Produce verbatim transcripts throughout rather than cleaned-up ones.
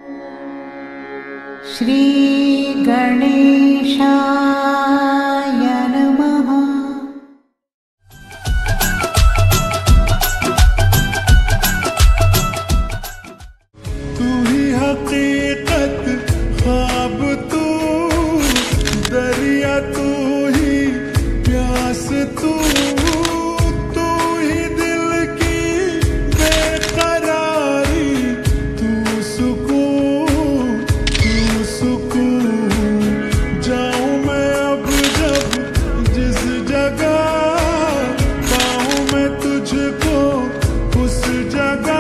श्री गणेशाय नमः। तू ही हकीकत, ख्वाब तू, दरिया तू ही प्यास तू, तू ही दिल की बेकरारी, तू सुकून, तू सुकून। जाऊं मैं अब जब जिस जगह, पाऊं मैं तुझको उस जगह।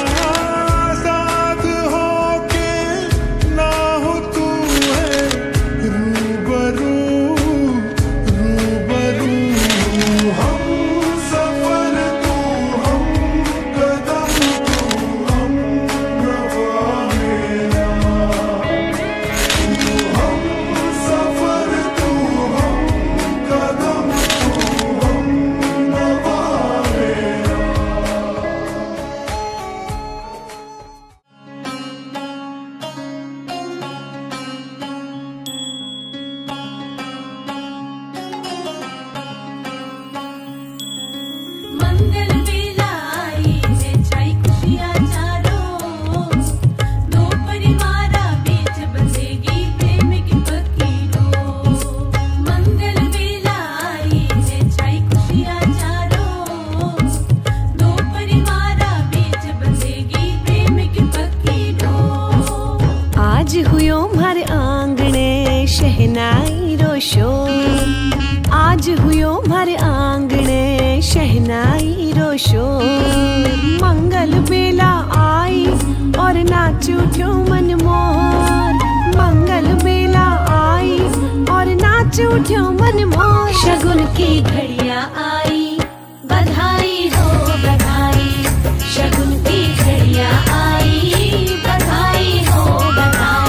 शहनाई रोशो, आज हुयो मारे आंगणे शहनाई रोशो। मंगल बेला आई और नाच उठ्यो मन मोर, मंगल बेला आई और नाच उठ्यो मन मोर। शगुन की घड़िया आई, बधाई हो बधाई, शगुन की घड़िया आई, बधाई हो बधाई।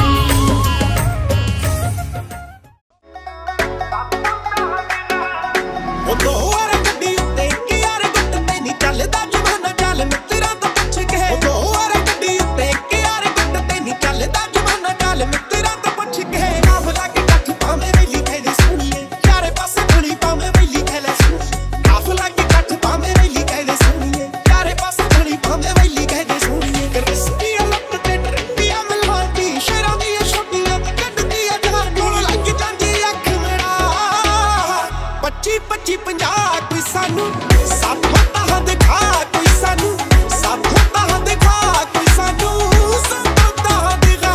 पच्ची पंजाह कोई सानू साथ होता है दिखा, कोई सानू साथ होता है दिखा, कोई सानू साथ होता है दिखा।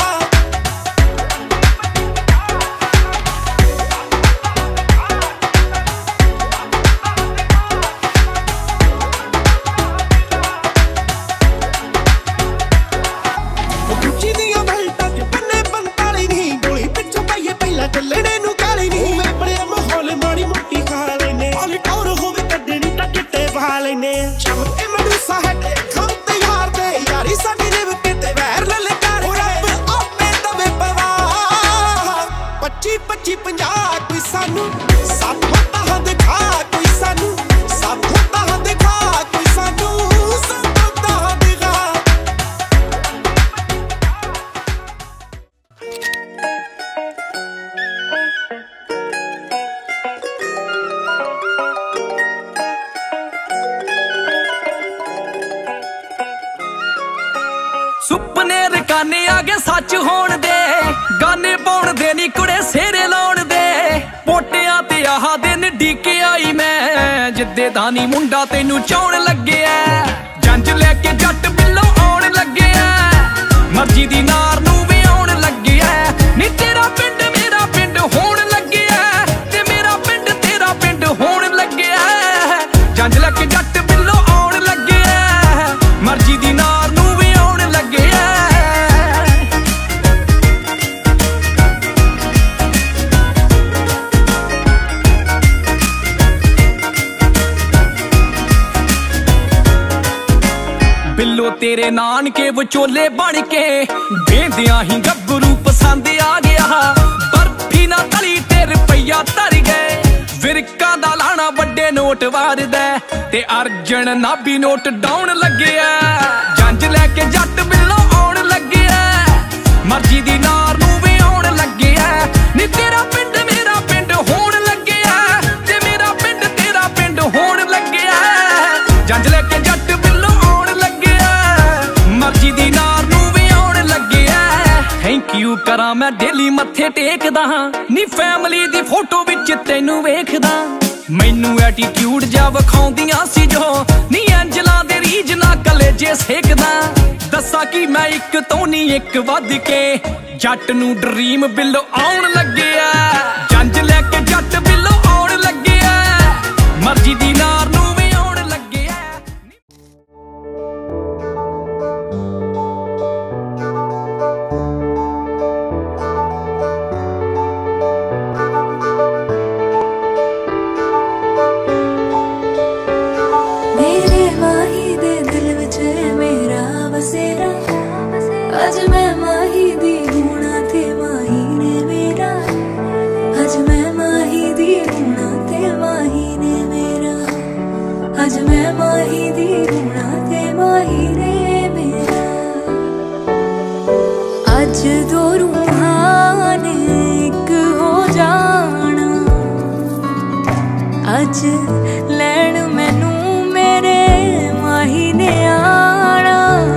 गुच्ची दिया बेल्टां च बन्ने पंताली नहीं, गोली पिछों पाइए पहला चलने नू काली नहीं। मैं बड़े माहौल माड़ी मोटी खा लेने, ऑल टॉर होवे कड्डनी तां किट्टे पा लेने। चमके मडूसा है देखो ते यार दे, यारी साडी रिव के ते वैर ललकार के, रब आपे दवे पवा। पच्ची पच्ची पंजाह कोई सानू साथ होता है दिखा, कोई सानू साथ होता है दिखा, कोई सानू साथ होता है दिखा। सुपने रकाने आगे सच होण दे, गाने पाउण दे नी कुड़े सेरे लाउण दे। पोटियां ते आह दिन डीके आई मैं, जिद्दे दानी मुंडा तेनू चाउण लग्गिया। जंज लैके जट बिल्लो आउण लग्गिया, मर्जी दी नार नू भी आउण लग्गिया। नी तेरा पिंड मेरा पिंड होण लग्गिया, ते मेरा पिंड तेरा पिंड होण लग्गिया। जंज लैके जट बिल्लो आउण लग्गिया, मर्जी दी नार नू भी आउण लग्गिया। बिल्लो तेरे नानके विचोले बन के, बेंदियां ही गब्बरू पसंद आ गया। बर्फी ना तली ते रुपया तर गए, विरका दा लाना वड्डे नोट वारदा, ते अर्जन नाभी नोट डाउन लग्गिया। जंज लैके जट बिल्लो आउण लग्गिया, ਮਰਜ਼ੀ ਦੀ ਨਾਰ ਨੂੰ ਵੀ ਆਉਣ ਲੱਗਿਆ ਨੀ ਤੇਰਾ ਪਿੰਡ ਮੇਰਾ ਪਿੰਡ ਹੋਣ ਲੱਗਿਆ ਤੇ ਮੇਰਾ ਪਿੰਡ ਤੇਰਾ ਪਿੰਡ ਹੋਣ ਲੱਗਿਆ ਜੰਜ ਲੈ ਕੇ ਜੱਟ ਬਿੱਲੋ ਆਉਣ ਲੱਗਿਆ ਮਰਜ਼ੀ ਦੀ ਨਾਰ ਨੂੰ ਵੀ ਆਉਣ ਲੱਗਿਆ ਥੈਂਕ ਯੂ ਕਰਾਂ ਮੈਂ ਡੇਲੀ ਮੱਥੇ ਟੇਕਦਾ ਹਾਂ ਨੀ ਫੈਮਿਲੀ ਦੀ ਫੋਟੋ ਵਿੱਚ ਤੈਨੂੰ ਵੇਖਦਾ ਮੈਨੂੰ ਐਟੀਟਿਊਡ ਜਾ ਵਿਖਾਉਂਦੀਆਂ ਸੀ ਜੋ ਨੀ ਐਂਜਲਾਂ ਦੇ ਰੀਝ ਨਾ ਕਲੇਜੇ ਸੇਕਦਾ ਦੱਸਾਂ ਕਿ ਮੈਂ ਇੱਕ ਤੋਂ ਨੀ ਇੱਕ ਵੱਧ ਕੇ ਜੱਟ ਨੂੰ ਡਰੀਮ ਬਿੱਲੋ ਆਉਣ ਲੱਗਿਆ ਜੰਜ ਲੈ ਕੇ ਜੱਟ ਬਿੱਲੋ ਆਉਣ ਲੱਗਿਆ ਮਰਜ਼ੀ ਦੀ ਨਾਰ ਨੂੰ ਵੀ ਆਉਣ ਲੱਗਿਆ मेरे माही दे दिल विच मेरा बसेरा अज मैं माही दी होना ते माही ने मेरा अज मैं माही दी होना ते माही ने मेरा अज मैं माही दी होना ते माही ने मेरा अज दो रूहां ने एक हो जाना अज लैण मैनू मेरे माही ने आना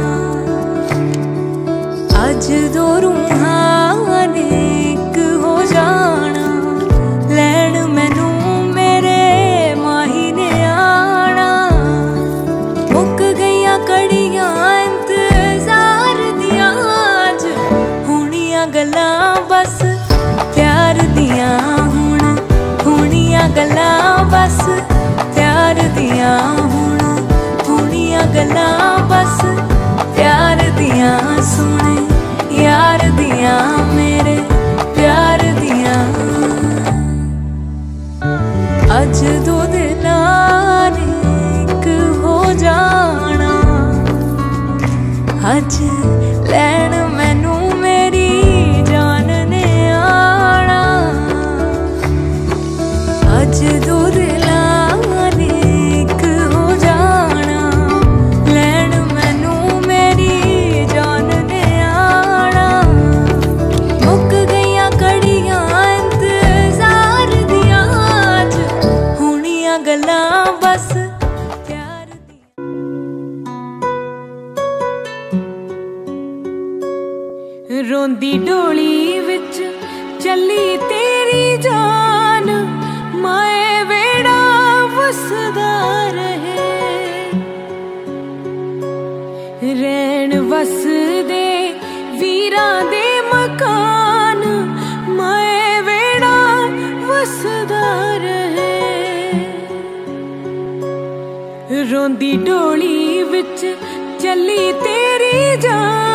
अज दो रूहां ने एक हो जाना लैण मैनू मेरे माही ने आना मुक गईयां कड़ियां इंतजार दियां अज हुणियां गल्लां बस प्यार दियां हुण हुणियां गल्लां बस प्यार दियां हुण हुणियां गल्लां बस प्यार दियां सुने यार दियां मेरे प्यार दियां अज दो दिलां ने इक हो जाना अज लैण मैनू मेरी जान ने आना अज दो दिलां ने इक हो जाना लैण मैनू मेरी जान ने आना मुक गईयां कड़ियां इंतजार दियां अज हुणियां गल्लां बस प्यार दियां रोंदी डोली विच चली तेरी जान माए वेड़ा वसदा रहे रैन वसदे वीरां दे मकान माए वेड़ा वसदा रहे रोंदी डोली विच चली तेरी जान